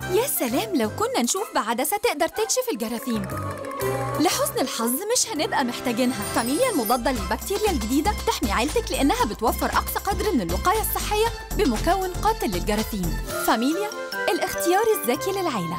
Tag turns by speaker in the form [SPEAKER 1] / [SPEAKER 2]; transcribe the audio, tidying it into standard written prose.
[SPEAKER 1] يا سلام لو كنا نشوف بعدسة تقدر تكشف الجراثيم. لحسن الحظ مش هنبقى محتاجينها. فاميليا المضادة للبكتيريا الجديدة تحمي عيلتك لأنها بتوفر أقصى قدر من الوقاية الصحية بمكون قاتل للجراثيم. فاميليا، الاختيار الذكي للعيلة.